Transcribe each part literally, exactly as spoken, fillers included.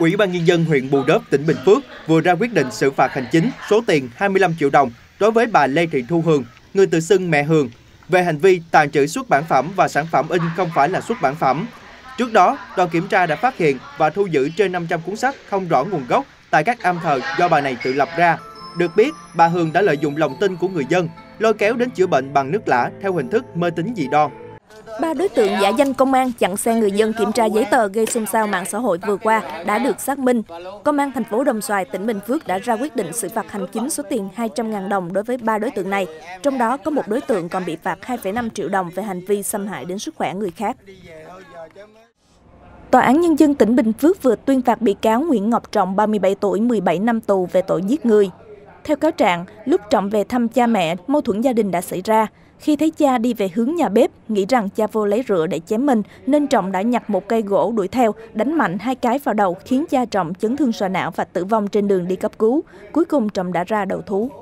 Ủy ban Nhân dân huyện Bù Đốp, tỉnh Bình Phước vừa ra quyết định xử phạt hành chính số tiền hai mươi lăm triệu đồng đối với bà Lê Thị Thu Hường, người tự xưng mẹ Hường, về hành vi tàng trữ xuất bản phẩm và sản phẩm in không phải là xuất bản phẩm. Trước đó, đoàn kiểm tra đã phát hiện và thu giữ trên năm trăm cuốn sách không rõ nguồn gốc tại các am thờ do bà này tự lập ra. Được biết, bà Hường đã lợi dụng lòng tin của người dân, lôi kéo đến chữa bệnh bằng nước lã theo hình thức mê tín dị đoan. Ba đối tượng giả danh công an chặn xe người dân kiểm tra giấy tờ gây xôn xao mạng xã hội vừa qua đã được xác minh. Công an thành phố Đồng Xoài, tỉnh Bình Phước đã ra quyết định xử phạt hành chính số tiền hai trăm nghìn đồng đối với ba đối tượng này. Trong đó có một đối tượng còn bị phạt hai phẩy năm triệu đồng về hành vi xâm hại đến sức khỏe người khác. Tòa án Nhân dân tỉnh Bình Phước vừa tuyên phạt bị cáo Nguyễn Ngọc Trọng, ba mươi bảy tuổi, mười bảy năm tù về tội giết người. Theo cáo trạng, lúc Trọng về thăm cha mẹ, mâu thuẫn gia đình đã xảy ra. Khi thấy cha đi về hướng nhà bếp, nghĩ rằng cha vô lấy rửa để chém mình, nên Trọng đã nhặt một cây gỗ đuổi theo, đánh mạnh hai cái vào đầu khiến cha Trọng chấn thương sọ não và tử vong trên đường đi cấp cứu. Cuối cùng Trọng đã ra đầu thú.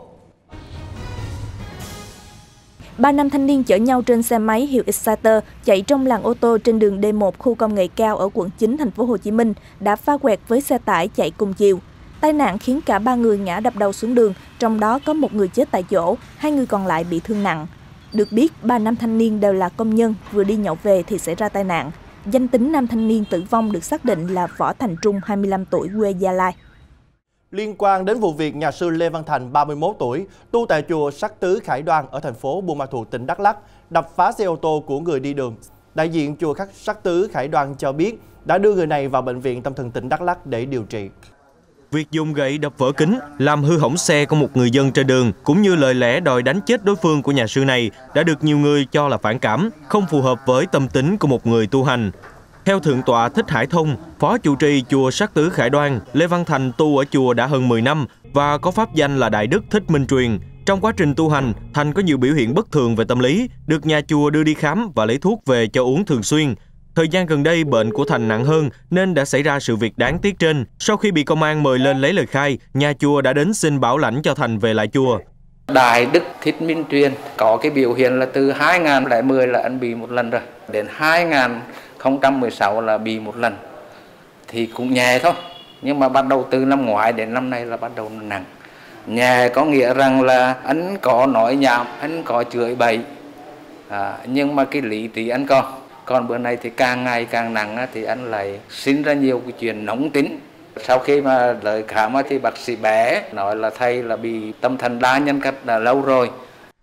Ba nam thanh niên chở nhau trên xe máy hiệu Exciter chạy trong làn ô tô trên đường D một khu công nghệ cao ở quận chín, thành phố Hồ Chí Minh đã va quẹt với xe tải chạy cùng chiều. Tai nạn khiến cả ba người ngã đập đầu xuống đường, trong đó có một người chết tại chỗ, hai người còn lại bị thương nặng. Được biết, ba nam thanh niên đều là công nhân, vừa đi nhậu về thì xảy ra tai nạn. Danh tính nam thanh niên tử vong được xác định là Võ Thành Trung, hai mươi lăm tuổi, quê Gia Lai. Liên quan đến vụ việc nhà sư Lê Văn Thành, ba mươi mốt tuổi, tu tại chùa Sắc Tứ Khải Đoan ở thành phố Buôn Ma Thuột, tỉnh Đắk Lắk, đập phá xe ô tô của người đi đường. Đại diện chùa Sắc Tứ Khải Đoan cho biết đã đưa người này vào bệnh viện tâm thần tỉnh Đắk Lắk để điều trị. Việc dùng gậy đập vỡ kính, làm hư hỏng xe của một người dân trên đường, cũng như lời lẽ đòi đánh chết đối phương của nhà sư này đã được nhiều người cho là phản cảm, không phù hợp với tâm tính của một người tu hành. Theo Thượng tọa Thích Hải Thông, Phó Trụ trì chùa Sắc Tứ Khải Đoan, Lê Văn Thành tu ở chùa đã hơn mười năm và có pháp danh là Đại Đức Thích Minh Truyền. Trong quá trình tu hành, Thành có nhiều biểu hiện bất thường về tâm lý, được nhà chùa đưa đi khám và lấy thuốc về cho uống thường xuyên. Thời gian gần đây, bệnh của Thành nặng hơn nên đã xảy ra sự việc đáng tiếc trên. Sau khi bị công an mời lên lấy lời khai, nhà chùa đã đến xin bảo lãnh cho Thành về lại chùa. Đại Đức Thích Minh Truyền có cái biểu hiện là từ hai nghìn không trăm lẻ mười là anh bị một lần rồi, đến hai nghìn không trăm mười sáu là bị một lần. Thì cũng nhẹ thôi, nhưng mà bắt đầu từ năm ngoái đến năm nay là bắt đầu nặng. Nhẹ có nghĩa rằng là anh có nói nhảm, anh có chửi bậy, à, nhưng mà cái lý trí anh còn. Còn bữa nay thì càng ngày càng nặng thì anh lại sinh ra nhiều cái chuyện nóng tính. Sau khi mà lời khám thì bác sĩ bé nói là thầy là bị tâm thần đa nhân cách đã lâu rồi.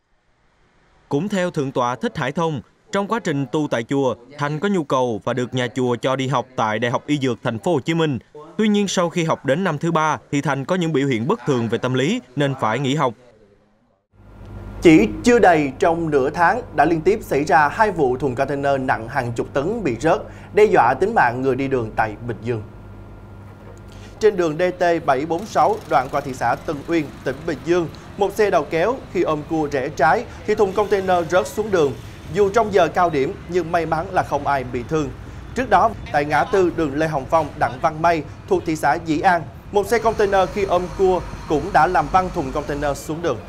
Cũng theo Thượng tọa Thích Hải Thông, trong quá trình tu tại chùa, Thành có nhu cầu và được nhà chùa cho đi học tại Đại học Y Dược thành phố Hồ Chí Minh. Tuy nhiên sau khi học đến năm thứ ba thì Thành có những biểu hiện bất thường về tâm lý nên phải nghỉ học. Chỉ chưa đầy trong nửa tháng đã liên tiếp xảy ra hai vụ thùng container nặng hàng chục tấn bị rớt, đe dọa tính mạng người đi đường tại Bình Dương. Trên đường D T bảy bốn sáu đoạn qua thị xã Tân Uyên, tỉnh Bình Dương, một xe đầu kéo khi ôm cua rẽ trái thì thùng container rớt xuống đường. Dù trong giờ cao điểm nhưng may mắn là không ai bị thương. Trước đó, tại ngã tư đường Lê Hồng Phong, Đặng Văn Mây thuộc thị xã Dĩ An, một xe container khi ôm cua cũng đã làm văng thùng container xuống đường.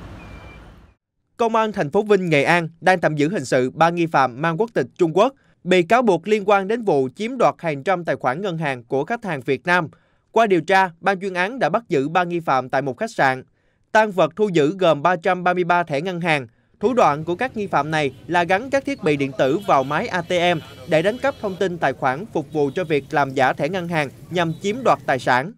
Công an thành phố Vinh, Nghệ An đang tạm giữ hình sự ba nghi phạm mang quốc tịch Trung Quốc bị cáo buộc liên quan đến vụ chiếm đoạt hàng trăm tài khoản ngân hàng của khách hàng Việt Nam. Qua điều tra, ban chuyên án đã bắt giữ ba nghi phạm tại một khách sạn. Tang vật thu giữ gồm ba trăm ba mươi ba thẻ ngân hàng. Thủ đoạn của các nghi phạm này là gắn các thiết bị điện tử vào máy A T M để đánh cắp thông tin tài khoản phục vụ cho việc làm giả thẻ ngân hàng nhằm chiếm đoạt tài sản.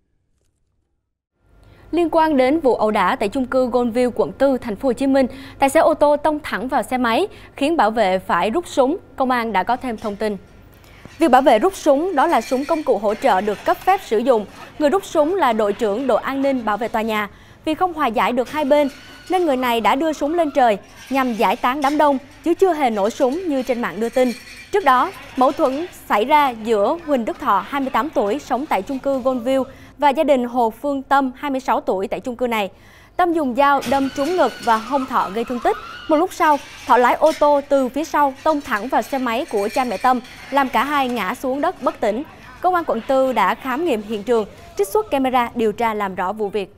Liên quan đến vụ ẩu đả tại chung cư Goldview, quận tư, thành phố Hồ Chí Minh, tài xế ô tô tông thẳng vào xe máy khiến bảo vệ phải rút súng. Công an đã có thêm thông tin. Việc bảo vệ rút súng đó là súng công cụ hỗ trợ được cấp phép sử dụng. Người rút súng là đội trưởng đội an ninh bảo vệ tòa nhà. Vì không hòa giải được hai bên nên người này đã đưa súng lên trời nhằm giải tán đám đông, chứ chưa hề nổ súng như trên mạng đưa tin. Trước đó, mâu thuẫn xảy ra giữa Huỳnh Đức Thọ, hai mươi tám tuổi, sống tại chung cư Goldview và gia đình Hồ Phương Tâm, hai mươi sáu tuổi, tại chung cư này. Tâm dùng dao đâm trúng ngực và hông Thọ gây thương tích. Một lúc sau, Thọ lái ô tô từ phía sau tông thẳng vào xe máy của cha mẹ Tâm, làm cả hai ngã xuống đất bất tỉnh. Công an quận tư đã khám nghiệm hiện trường, trích xuất camera điều tra làm rõ vụ việc.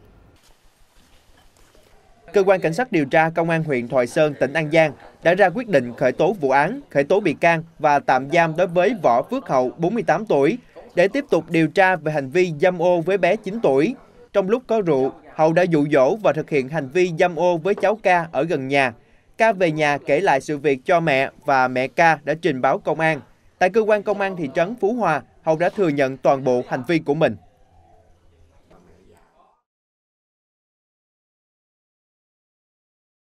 Cơ quan Cảnh sát điều tra Công an huyện Thoại Sơn, tỉnh An Giang đã ra quyết định khởi tố vụ án, khởi tố bị can và tạm giam đối với Võ Phước Hậu, bốn mươi tám tuổi, để tiếp tục điều tra về hành vi dâm ô với bé chín tuổi. Trong lúc có rượu, Hậu đã dụ dỗ và thực hiện hành vi dâm ô với cháu Ca ở gần nhà. Ca về nhà kể lại sự việc cho mẹ và mẹ Ca đã trình báo công an. Tại cơ quan công an thị trấn Phú Hòa, Hậu đã thừa nhận toàn bộ hành vi của mình.